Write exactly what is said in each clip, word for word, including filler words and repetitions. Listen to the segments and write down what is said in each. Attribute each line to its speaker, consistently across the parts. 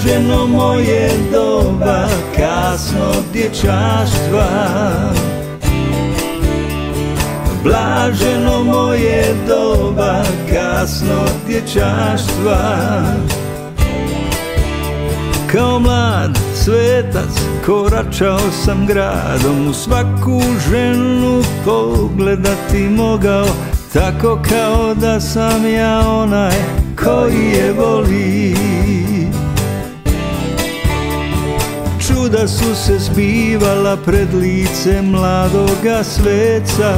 Speaker 1: blaženo moje doba kasnog dječaštva. Blaženo moje doba kasnog dječaštva. Kao mlad svetac koračao sam gradom, u svaku ženu pogledati mogao, tako kao da sam ja onaj koji je voli. Čuda su se zbivala pred lice mladoga sveca.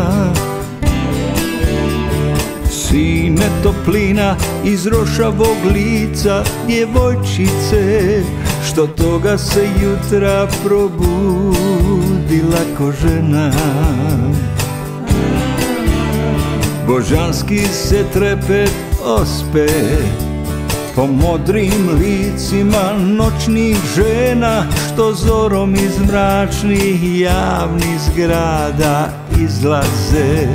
Speaker 1: Sine toplina iz rošavog lica djevojčice, što toga se jutra probudila ko žena. Božanski se trepet ospe po modrim licima noćnih žena, što zorom iz mračnih javnih zgrada izlaze.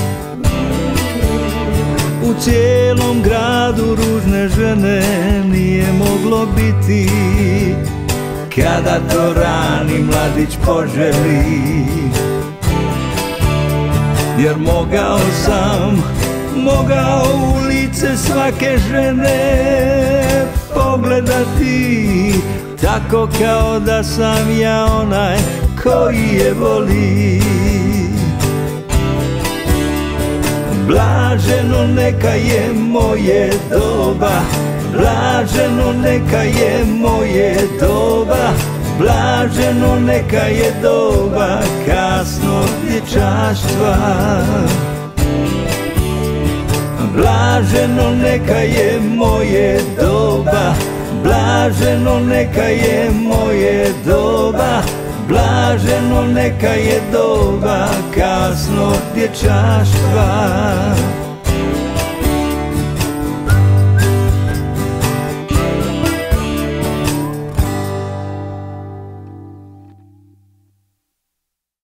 Speaker 1: U cijelom gradu ružne žene nije moglo biti, kada to rani mladić poželi. Jer mogao sam, mogao u lice svake žene pogledati, tako kao da sam ja onaj koji je voli. Blaženo neka je moje doba, blaženo neka je moje doba, blaženo neka je doba kasnog dječaštva. Blaženo neka je moje doba, blaženo neka je moje doba, blaženo neka je doba kasnog dječaštva.